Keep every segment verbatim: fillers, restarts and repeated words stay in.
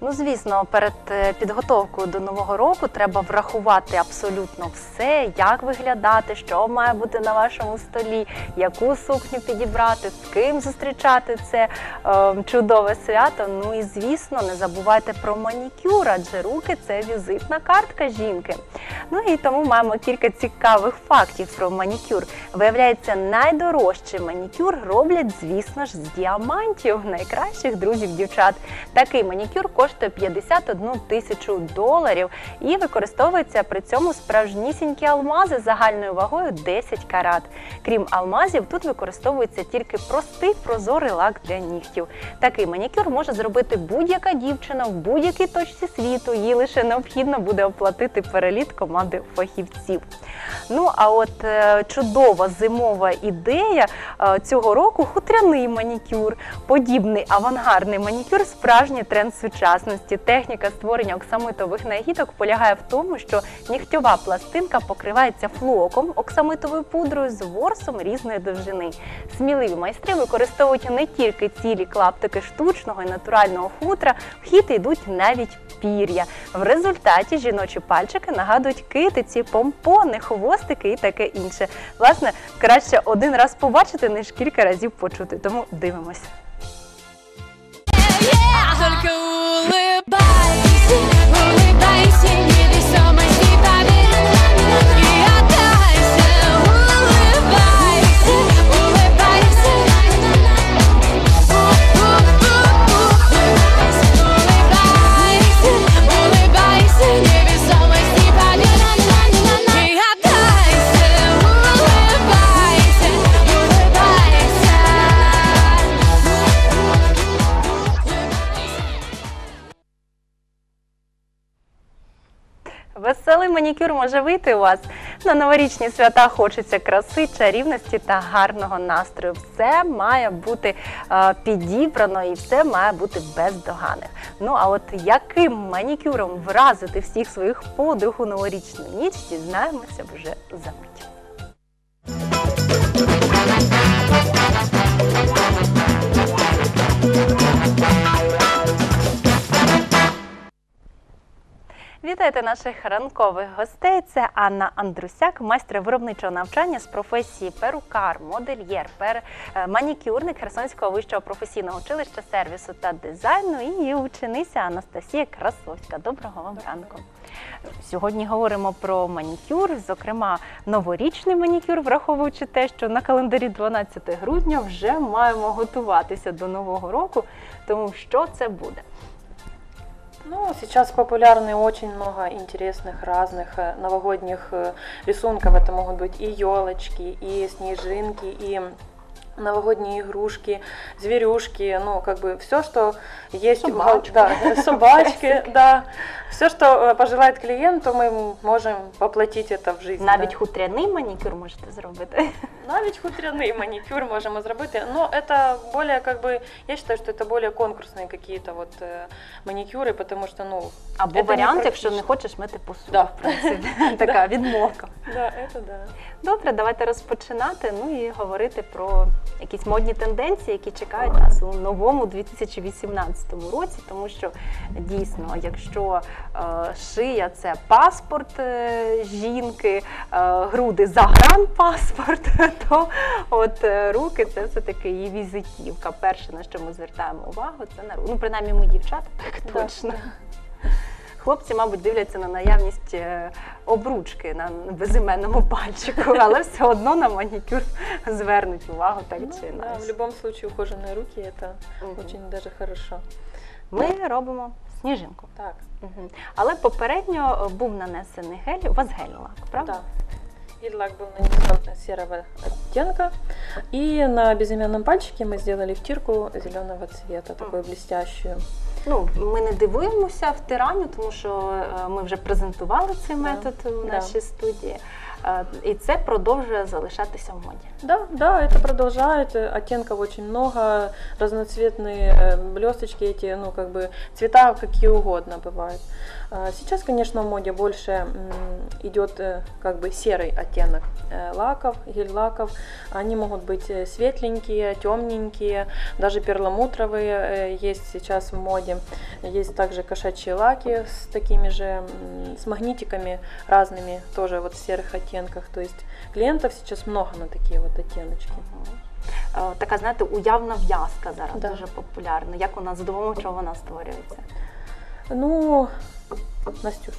Ну, звісно, перед підготовкою до Нового року треба врахувати абсолютно все, як виглядати, що має бути на вашому столі, яку сукню підібрати, з ким зустрічати це е, чудове свято. Ну і, звісно, не забувайте про манікюр, адже руки – це візитна картка жінки. Ну і тому маємо кілька цікавих фактів про манікюр. Виявляється, найдорожчий манікюр роблять, звісно ж, з діамантів, найкращих друзів дівчат. Такий манікюр коштує п'ятдесят одну тисячу доларів і використовується при цьому справжнісінькі алмази загальною вагою десять карат. Крім алмазів, тут використовується тільки простий прозорий лак для нігтів. Такий манікюр може зробити будь-яка дівчина в будь-якій точці світу, їй лише необхідно буде оплатити переліт команди фахівців. Ну, а от е, чудова зимова ідея е, цього року – хутряний манікюр. Подібний авангардний манікюр – справжній тренд сучасності. Техніка створення оксамитових нагідок полягає в тому, що нігтьова пластинка покривається флоком, оксамитовою пудрою з ворсом різної довжини. Сміливі майстри використовують не тільки цілі клаптики штучного і натурального хутра, в хід йдуть навіть пір'я. В результаті жіночі пальчики нагадують китиці, помпони, хвостики і таке інше. Власне, краще один раз побачити, ніж кілька разів почути. Тому дивимося. Веселий манікюр може вийти у вас. На новорічні свята хочеться краси, чарівності та гарного настрою. Все має бути е, підібрано і все має бути бездоганне. Ну а от яким манікюром вразити всіх своїх подруг у новорічну ніч, дізнаємося вже за мить. Вітайте наших ранкових гостей. Це Анна Андрусяк, майстер виробничого навчання з професії перукар, модельєр, пер... манікюрник Херсонського вищого професійного училища сервісу та дизайну і її учениця Анастасія Красовська. Доброго вам ранку. Сьогодні говоримо про манікюр, зокрема новорічний манікюр, враховуючи те, що на календарі дванадцяте грудня вже маємо готуватися до Нового року, тому що це буде? Ну, сейчас популярны очень много интересных разных новогодних рисунков. Это могут быть и елочки, и снежинки, и новогодние игрушки, зверюшки, ну, как бы все, что есть. Собачки. Да, собачки, да. Все, что пожелает клиент, то мы можем воплотить это в жизнь. Навіть да. хутряний манікюр можете зробити. Навіть хутряный маникюр можем зробити, но это более, как бы, я считаю, что это более конкурсные какие-то вот э, маникюры, потому что, ну, або варіант, якщо не хочеш мити посуду, да. в принципі, така відмовка. Да, это да. Добре, давайте розпочинати, ну і говорити про якісь модні тенденції, які чекають нас у новому дві тисячі вісімнадцятому році, тому що дійсно, якщо е, шия – це паспорт е, жінки, е, груди – загранпаспорт, то от е, руки – це все-таки її візитівка. Перше, на що ми звертаємо увагу, це на руки. Ну, принаймні, ми дівчата, так точно. Хлопці, мабуть, дивляться на наявність обручки на безіменному пальчику, але все одно на манікюр звернуть увагу, так ну, чи інакше. Да, в будь-якому випадку ухожені руки – це угу. дуже даже хорошо. Ми робимо сніжинку. Так. Угу. Але попередньо був нанесений гель, у вас гель-лак, правда? Так. Гель-лак был нанесен серого оттенка, и на безымянном пальчике мы сделали втирку зеленого цвета, такую блестящую. Ну, ми не дивуємося втиранню, тому що ми вже презентували цей метод да. у нашій да. студії. Е, І це продовжує залишатися в моді. Да, да, это продолжает, э, оттенков очень много, разноцветные э, блесточки эти, ну, как бы, цвета какие угодно бывают. А Сейчас, конечно, в моде больше м, идет, э, как бы, серый оттенок э, лаков, гель-лаков. Они могут быть э, светленькие, темненькие, даже перламутровые э, есть сейчас в моде. Есть также кошачьи лаки с такими же, м, с магнитиками разными, тоже вот в серых оттенках. То есть клиентов сейчас много на такие вот оттеночки. Е, Така, знаєте, уявна в'язка зараз Да. дуже популярна. Як вона, за допомогою чого вона створюється? Ну, Настюш.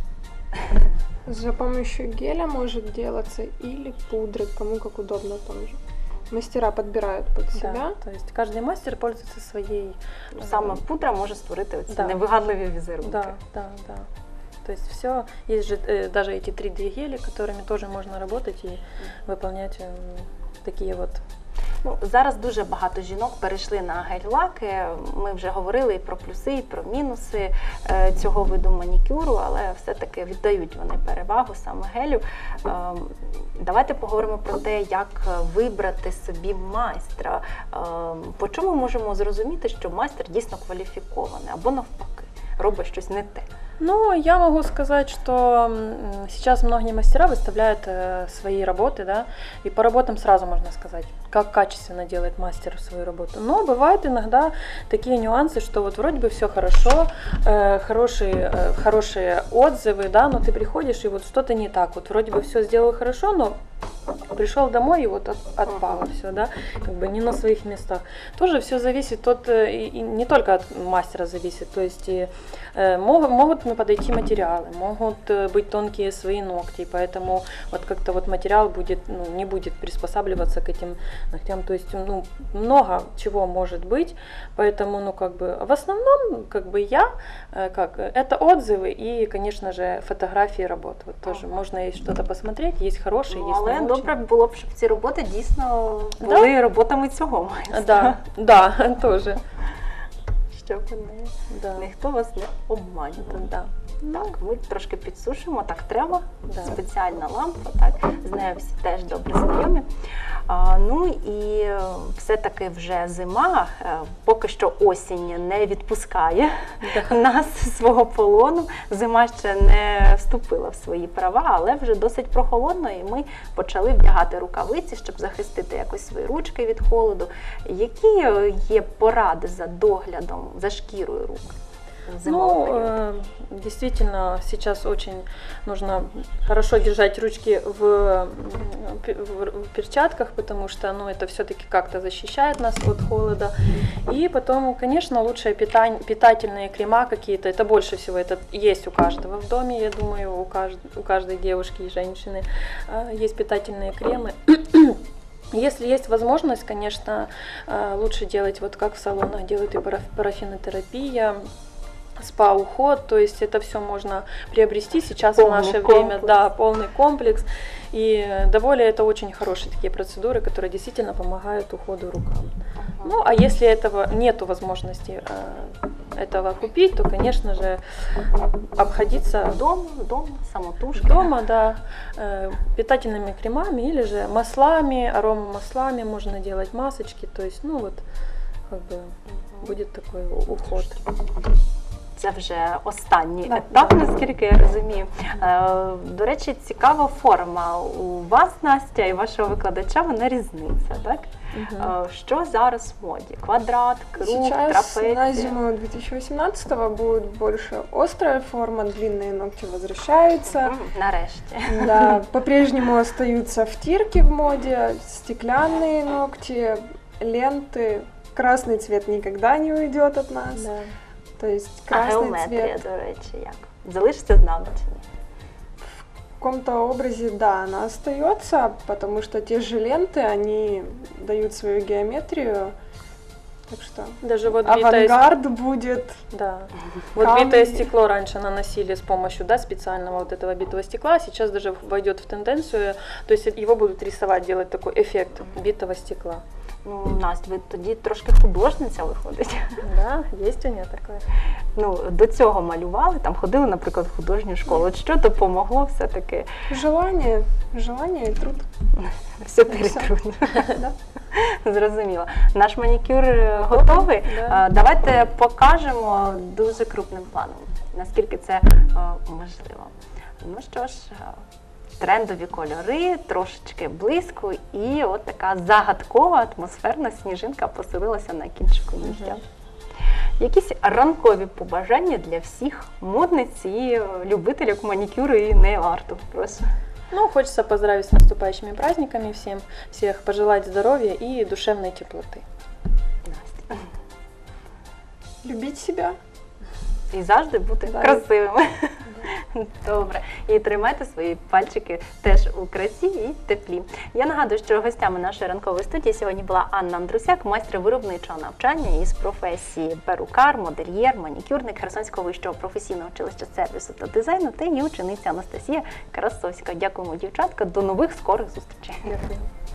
За помощью геля может делаться или пудры, кому как удобно тоже. Мастера подбирают под себя. Да, то есть каждый мастер пользуется своей. Саме э, пудра може створити оці Да. невигадливі візерунки. Да, да, да. То есть все, есть же э, даже эти три дэ гели, которыми тоже можно работать и выполнять э, такие вот. Ну, зараз дуже багато жінок перейшли на гель-лаки. Ми вже говорили і про плюси, і про мінуси е, цього виду манікюру, але все-таки віддають вони перевагу саме гелю. Е, Давайте поговоримо про те, як вибрати собі майстра. Е, По чому можемо зрозуміти, що майстер дійсно кваліфікований або навпаки робить щось не те? Ну, я могу сказать, что м, сейчас многие мастера выставляют э, свои работы, да, и по работам сразу можно сказать, как качественно делает мастер свою работу. Но бывают иногда такие нюансы, что вот вроде бы все хорошо, э, хорошие, э, хорошие отзывы, да, но ты приходишь и вот что-то не так. Вот вроде бы все сделал хорошо, но пришел домой и вот от, отпало все, да, как бы не на своих местах. Тоже все зависит от, э, и, и не только от мастера зависит, то есть и, э, могут, могут не подойти материалы, могут э, быть тонкие свои ногти, поэтому вот как-то вот материал будет, ну, не будет приспосабливаться к этим ногтям, то есть, ну, много чего может быть, поэтому, ну, как бы, в основном, как бы я, э, как, это отзывы и, конечно же, фотографии работ, вот тоже можно есть что-то посмотреть, есть хорошие, Ну, есть але не очень. добре було б, щоб ці роботи дійсно були роботами цього майстра. Да, да, тоже. Щоб не, Да. ніхто вас не обманював. Да. Так, ми трошки підсушимо, так треба. Да. Спеціальна лампа, так, з нею всі теж добре знайомі. А, ну і е, все-таки вже зима, е, поки що осінь не відпускає нас з свого полону. Зима ще не вступила в свої права, але вже досить прохолодно, і ми почали вдягати рукавиці, щоб захистити якось свої ручки від холоду. Які е, є поради за доглядом, за шкірою рук? в зимовый Ну, период? э, действительно, сейчас очень нужно хорошо держать ручки в, м, пе- в- в перчатках, потому что, ну, это все-таки как-то защищает нас от холода. И потом, конечно, лучшие питань- питательные крема какие-то, это больше всего, это есть у каждого в доме, я думаю, у, кажд- у каждой девушки и женщины э, есть питательные кремы. Если есть возможность, конечно, э, лучше делать вот как в салонах делают и параф- парафинотерапия, спа-уход, то есть это все можно приобрести сейчас в Полный наше время, комплекс. да, полный комплекс. И э, довольно это очень хорошие такие процедуры, которые действительно помогают уходу рукам. Ну, а если этого нету возможности э, этого купить, то, конечно же, обходиться Вдома, вдома, самотужки. дома, да, э, питательными кремами или же маслами, аромамаслами можно делать масочки, то есть, ну вот, как бы будет такой у- уход. Це вже останній Да. етап, наскільки я розумію. Е, До речі, цікава форма у вас, Настя, і вашого викладача, вона різниця, так? Е, Що зараз в моді? Квадрат, круг, Сейчас трапеція? на зиму две тысячи восемнадцатого будет больше острая форма, длинные ногти возвращаются. М, Нарешті. Да, по-прежнему остаются втирки в моде, стеклянные ногти, ленты. Красный цвет никогда не уйдет от нас. Да. То есть А красный геометрія, цвет до речі, як? Залишиться з нами чи ні? в каком-то образе, да, она остается, потому что те же ленты, они дают свою геометрию. Так что Даже вот битое, авангард будет. да. Вот камни. битое стекло раньше наносили с помощью, да, специального вот этого битого стекла, сейчас даже войдет в тенденцию, то есть его будут рисовать, делать такой эффект битого стекла. Ну, Настя, ви тоді трошки художниця виходить. Да, есть у меня такое. Ну, до цього малювали, там ходили, наприклад, в художню школу. От що допомогло все-таки? Желание, желание и труд. Все Все. перетрудно. Да. Зрозуміло. Наш манікюр е, готовий. Да. Е, Давайте покажемо дуже крупним планом, наскільки це е, можливо. Ну що ж, е, трендові кольори, трошечки блиску і от така загадкова атмосферна сніжинка поселилася на кінчику нігтя. Мгм. Якісь ранкові побажання для всіх модниць і е, любителів манікюру і нейл-арту. Прошу. Ну, хочется поздравить с наступающими праздниками всем, всех пожелать здоровья и душевной теплоты. Настя. Любить себя. І завжди бути Да. красивими. Добре. І тримайте свої пальчики теж у красі і теплі. Я нагадую, що гостями нашої ранкової студії сьогодні була Анна Андрусяк, майстер виробничого навчання із професії перукар, модельєр, манікюрник Херсонського вищого професійного училища сервісу та дизайну та її учениця Анастасія Красовська. Дякуємо, дівчатка. До нових скорих зустрічей. Дякую.